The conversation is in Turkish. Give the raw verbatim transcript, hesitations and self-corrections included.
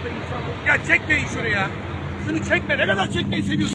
insan. Ya çekmeyin şunu ya. Şunu çekme. Ne kadar çekmeyi seviyorsun?